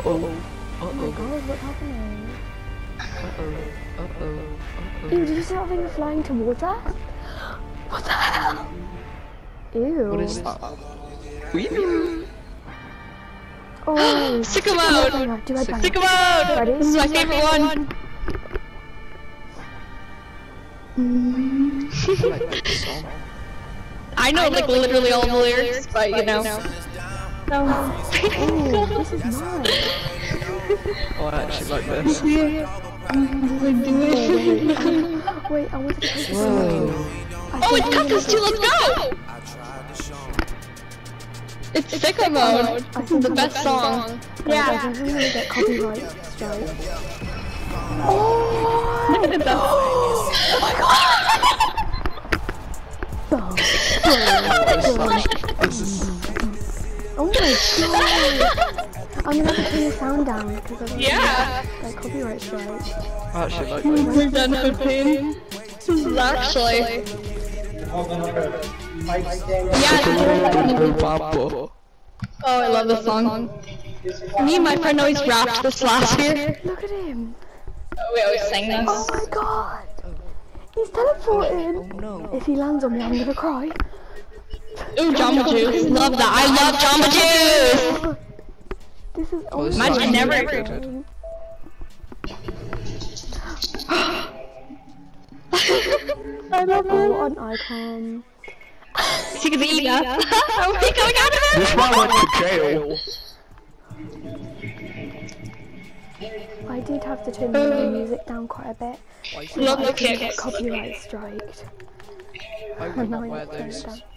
Oh my Uh-oh. god, what's happening? Uh-oh. Ew, did you see that thing flying towards us? What the hell? Ew. What is that? Oh, Sicko mode! do headbanger. Sicko mode! Ready? This is my favorite one. I like this song. I know like literally all the lyrics, but you know. Oh, this is nice. Oh, I actually like this. Wait, I wanted to post this. Whoa. Oh, it's Cuckoo's 2, let's go! It's Sicko mode. This is the best song. Yeah. I think I'm gonna get copyright strike. Look at that. Oh my god! This is... Oh my god! I'm gonna have to turn the sound down because I don't get copyright strike. I actually like We're this. done 15. This is actually... Oh, I love this song. Me and my friend always rapped this last year. Look at him! Oh, we always sang this. Oh my god! He's teleported! Oh no. If he lands on me, I'm gonna cry. Ooh, Jamba Juice. Love that. I love Jamba Juice! This is Oh, this is Imagine actually never- really good. I love what an icon. She can eat us. Are we going out of it? This man went to jail. I did have to turn the music down quite a bit. Love the I didn't get kicks. copyright striked. I And would now not I wear need to turn those. it down.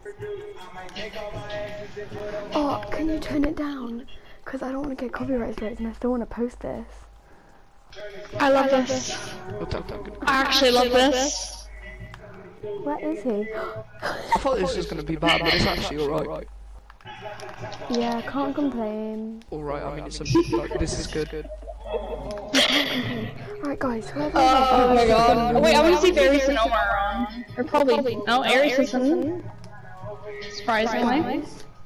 Oh, can you turn it down? Because I don't want to get copyright strikes and I still want to post this. I love this. I actually love this. Where is he? I thought this was going to be bad, but it's actually alright. Yeah, can't complain. Alright, I mean, it's a, like, this is good. Right, guys, whoever Oh my god. Oh, wait, I want to see if Aries and Omar are on. Or probably. No, Aries isn't. Surprisingly.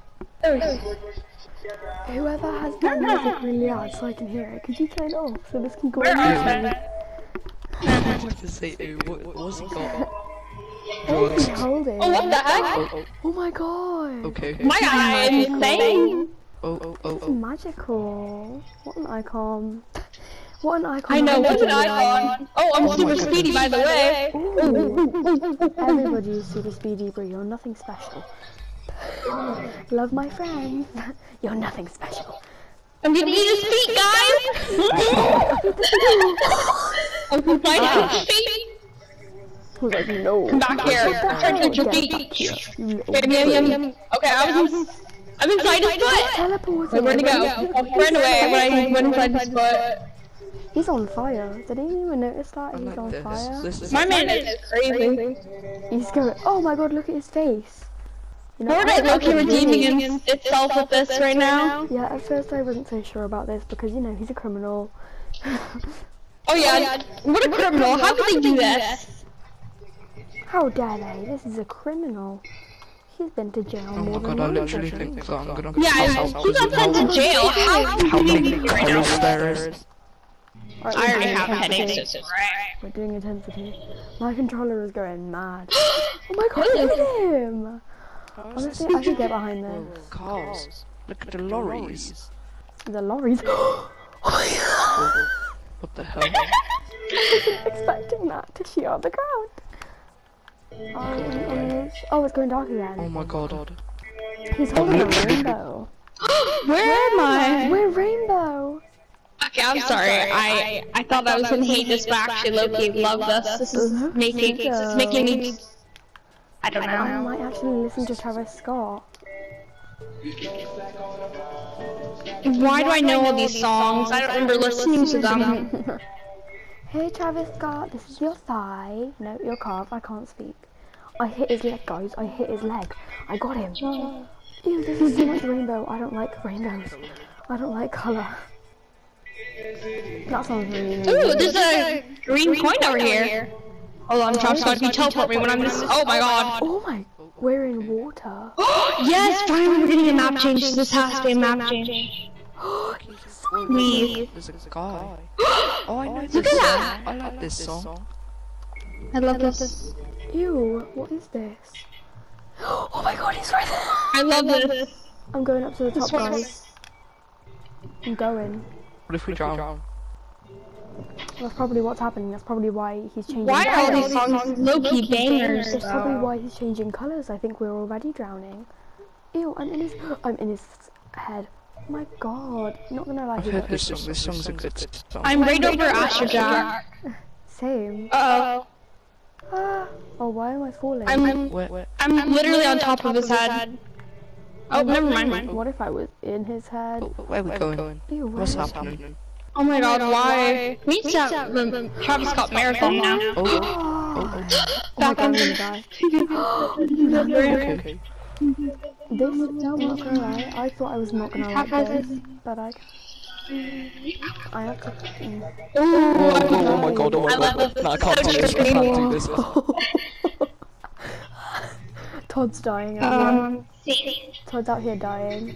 whoever has the music really loud so I can hear it, could you turn it off so this can go Where on are YouTube? I wanted to say, what's he got? What is he holding? Oh, what the heck? Oh my god! Okay. My eye is insane. This is magical. What an icon. What an icon. I know, what's an icon? Oh, I'm super speedy, by the way. Ooh. Everybody is super speedy, but you're nothing special. Love my friends. You're nothing special. I'm gonna eat his feet, guys! I'm gonna bite his feet! Who's like, no. Come back here. I'm trying to eat your feet. Okay, I'm inside his foot! Teleported. Wait, where'd he go? Oh, he ran away when I went inside his foot. He's on fire. Did anyone even notice that? I He's like on this. fire. This is My man is crazy. He's going. Oh my god, look at his face. You know, Fortnite low-key redeeming itself with this right now. Yeah, at first I wasn't so sure about this because, you know, he's a criminal. Oh yeah, what a criminal. How could they do this? How dare they? This is a criminal. He's been to jail Oh more my than god, I one literally person. think that I'm gonna Yeah, pass he out got because sent to jail. How how could he many be right now? colours there is. Right, I already have headaches. We're doing intensity. My controller is going mad. Oh my god, look at him! Honestly, I should get behind this. Cars. Look at the lorries. The lorries. Oh my god! What the hell? I wasn't expecting that to shoot on the ground. Oh, it's going dark Oh again. my god. He's holding a rainbow. Where am I? We're rainbow. Okay, I'm sorry. I thought I was gonna hate this, but actually low-key love this. This is making me. I don't I know. might actually listen to Travis Scott. Why do I know all these songs? I don't remember listening to them. Hey Travis Scott, this is your thigh. No, your calf. I can't speak. I hit his leg, guys. I hit his leg. I got him. Ew, this is so much rainbow. I don't like rainbows. I don't like colour. That sounds really Ooh, there's a green coin over here. Hold on, Travis Scott, you teleport me when I'm just. Oh my god. Oh my, we're in water. Yes, finally we're getting a map change. This has to be a map change. Please. There's a guy. Oh, I know Look this at song. that. I like this song. I love this. Ew, what is this? Oh my god, he's right there! I love this. I'm going up to the top, This one- guys. I'm going. What if we drown? That's probably what's happening. That's probably why he's changing Why are all colours. these songs low-key bangers? That's probably though? why he's changing colours. I think we're already drowning. Ew, I'm in his head. My god. Not gonna lie, I've he heard looks this song. This song's a good song. I'm right over Astrojack. same. Uh-oh. Oh, why am I falling? Where? I'm literally on top of his head. Oh, never mind. What if I was in his head? Where are we going? Ew, What's where- happening? Oh my god, why? We need to have the Travis Scott marathon now. Oh, Oh my god, I'm gonna die. okay. This, I'm not gonna lie, I thought I was not gonna like this, but I have to. Oh my god, oh my god. No, I can't do this, I can't do this. Todd's dying. Todd's out here dying.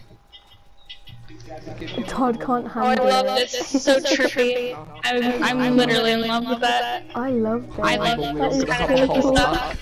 Todd can't Oh, I handle love it. this. This is so trippy. I'm literally in love with that. I love this. I love That is this kind so of cool cool. stuff.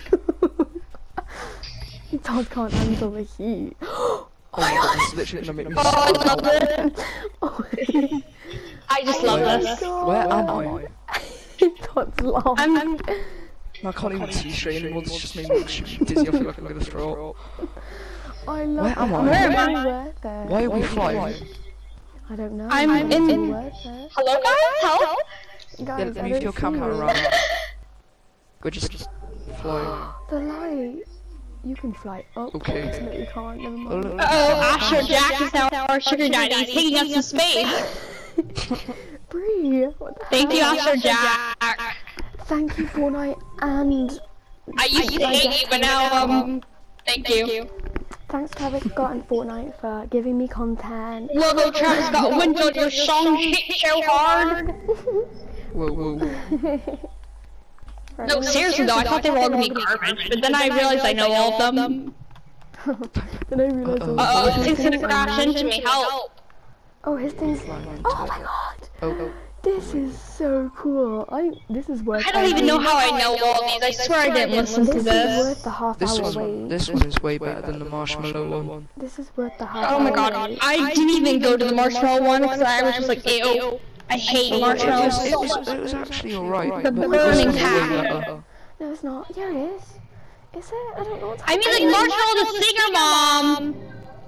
Todd can't handle the heat. Oh my god, this is literally gonna make me Oh, I love this. Oh I just love my this. god. Where am I? Todd's laughing. I can't even see straight anymore, this just made me dizzy, I feel like I'm gonna throw up. I love Where am I? Where am I? Worth it. Why are we flying? I don't know. I'm in- Worth it. Hello guys, help! Guys, Yeah, I let me don't move your see camera you. around. We're just flying. The light. You can fly up. Okay. No, you can't. Never Oh, mind. look. Uh-oh, Astrojack is now our sugar daddy. He's taking us to space. Bree, what the Thank you, hell? Astrojack. Thank you, Fortnite, and I used to hate you, but now, thank you. thanks Travis Scott and Fortnite for giving me content. Logo Travis Scott went on your song hit so hard. Whoa, whoa. Right, No, seriously though, I thought they were all gonna be garbage, but then I realized I know all of them. Then I realized. Uh-oh, this thing's gonna crash into me, help. Oh, his thing's. Oh my god. Oh, This is so cool. This is worth. I don't even know how I know all these, I swear I didn't listen to This is this. worth the half hour wait. this one is way better than the marshmallow one. This is worth the half Oh my hour god, wait. I didn't even go to the marshmallow one because I was just like, ew. I hate marshmallows. It was actually alright. The but burning this one's way pack. better. No, it's not. Yeah, it is. Is it? I don't know what's I mean like Marshmallow the Singer Mom!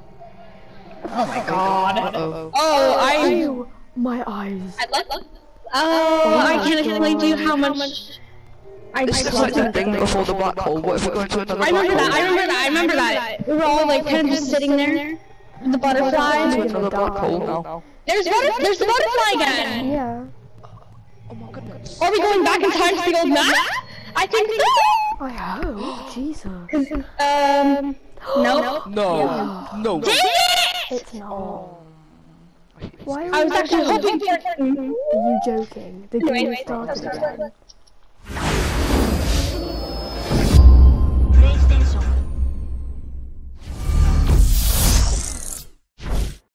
Oh my god. Uh-oh. Oh, I... Ew, my eyes. Oh, I can't explain to you how much... I This just is like love the thing before the black hole. What if we go into another I black remember hole? that, I remember that. We were all like kind of just sitting there. The butterflies. Into another black hole now. There's the butterfly again! Yeah. Oh my goodness. Are we going back in time to the old map? I think so! I hope. Jesus. No. No. No. Dang it! It's not. Why are I was you actually joking? hoping for... Are you joking? The game started again.